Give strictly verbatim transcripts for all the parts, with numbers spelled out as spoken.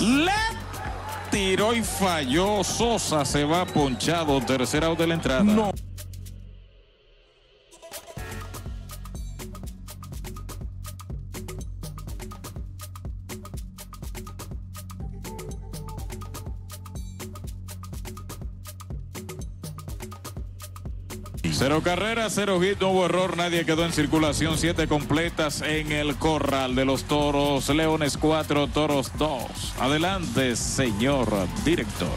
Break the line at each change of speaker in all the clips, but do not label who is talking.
Le tiró y falló. Sosa se va ponchado. Tercer out de la entrada.
No.
Cero carreras, cero hit, no hubo error, nadie quedó en circulación, siete completas en el corral de los Toros, Leones cuatro, Toros dos. Adelante, señor director.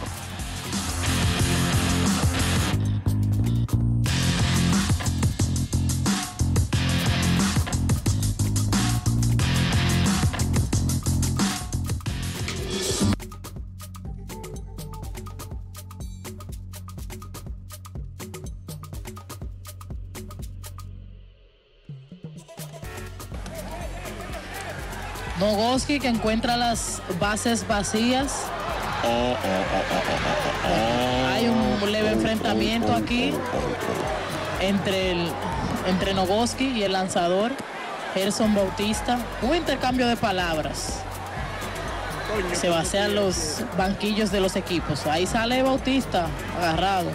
Nogosky, que encuentra las bases vacías.
Oh, oh, oh, oh, oh, oh.
Hay un leve enfrentamiento aquí entre, el, entre Nogosky y el lanzador Gerson Bautista. Un intercambio de palabras. Se vacían los banquillos de los equipos. Ahí sale Bautista agarrado.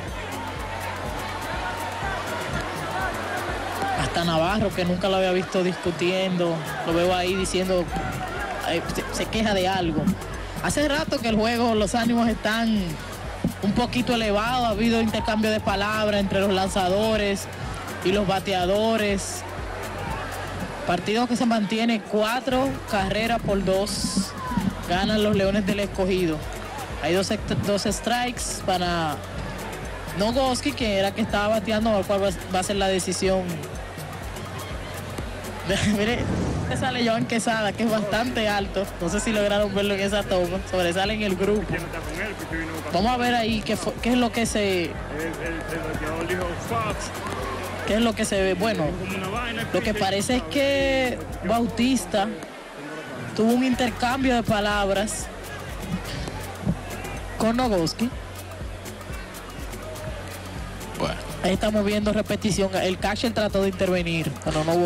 Hasta Navarro, que nunca lo había visto discutiendo, lo veo ahí diciendo, eh, se, se queja de algo. Hace rato que el juego, los ánimos están un poquito elevados, ha habido intercambio de palabras entre los lanzadores y los bateadores. Partido que se mantiene cuatro carreras por dos, ganan los Leones del Escogido. Hay dos, dos strikes para Nogosky, que era que estaba bateando, al cual va a ser la decisión. Mire, sale Joan Quesada, que es bastante alto. No sé si lograron verlo en esa toma. Sobresale en el grupo. Vamos a ver ahí qué, fue, qué es lo que se... ¿Qué es lo que se ve? Bueno, lo que parece es que Bautista tuvo un intercambio de palabras con Nogosky.
Bueno.
Ahí estamos viendo repetición. El catcher trató de intervenir, pero no hubo...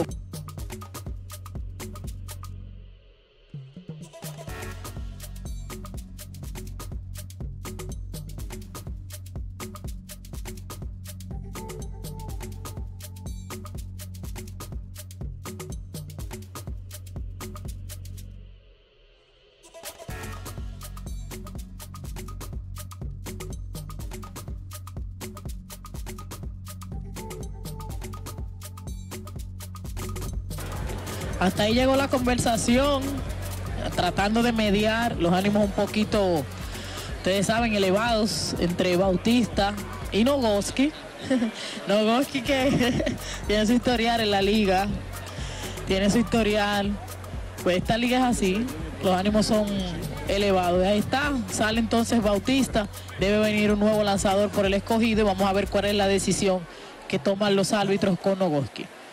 Hasta ahí llegó la conversación, tratando de mediar los ánimos un poquito, ustedes saben, elevados entre Bautista y Nogosky. Nogosky, que tiene su historial en la liga, tiene su historial, pues esta liga es así, los ánimos son elevados. Ahí está, sale entonces Bautista, debe venir un nuevo lanzador por el Escogido y vamos a ver cuál es la decisión que toman los árbitros con Nogosky.